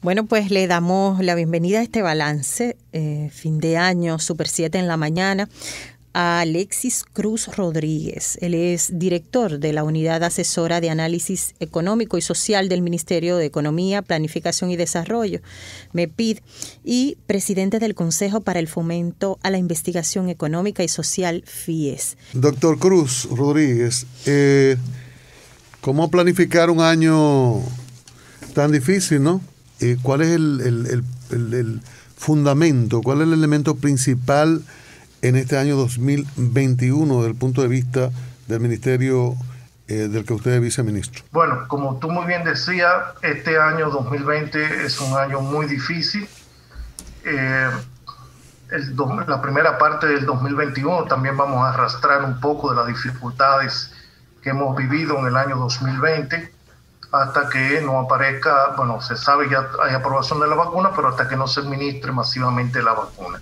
Bueno, pues le damos la bienvenida a este balance, fin de año, Super 7 en la mañana, a Alexis Cruz Rodríguez. Él es director de la Unidad Asesora de Análisis Económico y Social del Ministerio de Economía, Planificación y Desarrollo, MEPID, y presidente del Consejo para el Fomento a la Investigación Económica y Social, FIES. Doctor Cruz Rodríguez, ¿cómo planificar un año tan difícil, no? ¿Cuál es el fundamento, cuál es el elemento principal en este año 2021 desde el punto de vista del ministerio del que usted es viceministro? Bueno, como tú muy bien decías, este año 2020 es un año muy difícil. La primera parte del 2021 también vamos a arrastrar un poco de las dificultades que hemos vivido en el año 2020 hasta que no aparezca, bueno, se sabe ya hay aprobación de la vacuna, pero hasta que no se administre masivamente la vacuna.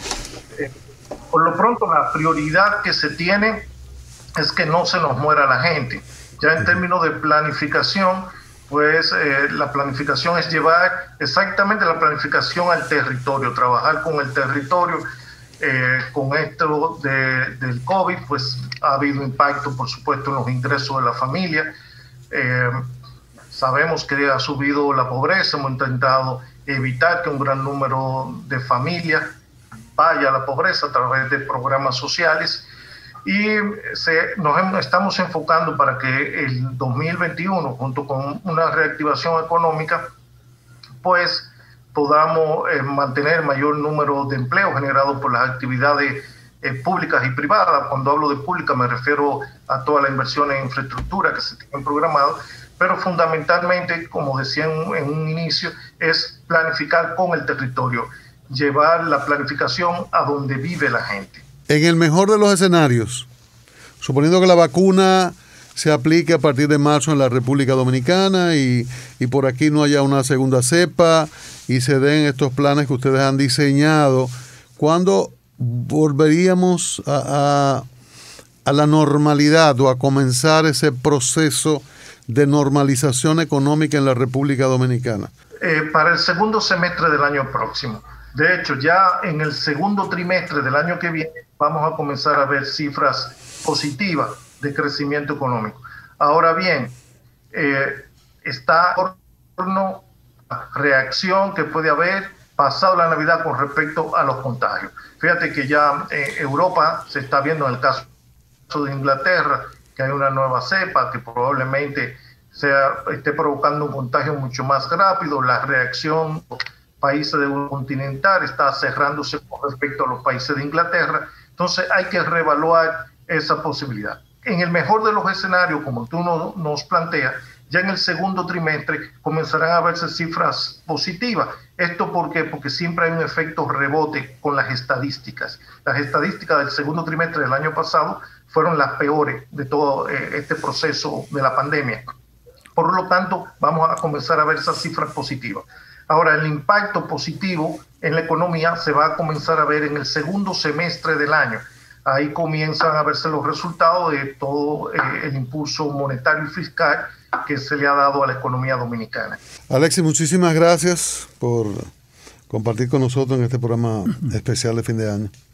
Por lo pronto, la prioridad que se tiene es que no se nos muera la gente. Ya en términos de planificación, pues la planificación es llevar exactamente la planificación al territorio, trabajar con el territorio. Con esto del COVID, pues ha habido impacto, por supuesto, en los ingresos de la familia. Sabemos que ha subido la pobreza, hemos intentado evitar que un gran número de familias vaya a la pobreza a través de programas sociales y estamos enfocando para que el 2021, junto con una reactivación económica, pues podamos mantener mayor número de empleos generados por las actividades públicas y privadas. Cuando hablo de pública me refiero a toda la inversión en infraestructura que se tienen programado, pero fundamentalmente, como decía en un inicio, es planificar con el territorio, llevar la planificación a donde vive la gente. En el mejor de los escenarios, suponiendo que la vacuna se aplique a partir de marzo en la República Dominicana y por aquí no haya una segunda cepa y se den estos planes que ustedes han diseñado, ¿cuándo volveríamos a la normalidad o a comenzar ese proceso de normalización económica en la República Dominicana? Para el segundo semestre del año próximo. De hecho, ya en el segundo trimestre del año que viene vamos a comenzar a ver cifras positivas de crecimiento económico. Ahora bien, está una reacción que puede haber pasado la Navidad con respecto a los contagios. Fíjate que ya en Europa se está viendo, en el caso de Inglaterra, que hay una nueva cepa que probablemente esté provocando un contagio mucho más rápido. La reacción países de Europa continental está cerrándose con respecto a los países de Inglaterra. Entonces hay que reevaluar esa posibilidad. En el mejor de los escenarios, como tú nos planteas, ya en el segundo trimestre comenzarán a verse cifras positivas. ¿Esto por qué? Porque siempre hay un efecto rebote con las estadísticas. Las estadísticas del segundo trimestre del año pasado fueron las peores de todo este proceso de la pandemia. Por lo tanto, vamos a comenzar a ver esas cifras positivas. Ahora, el impacto positivo en la economía se va a comenzar a ver en el segundo semestre del año. Ahí comienzan a verse los resultados de todo el impulso monetario y fiscal que se le ha dado a la economía dominicana. Alexis, muchísimas gracias por compartir con nosotros en este programa especial de fin de año.